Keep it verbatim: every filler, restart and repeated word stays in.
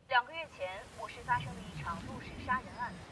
两个月前，我市发生了一场入室杀人案。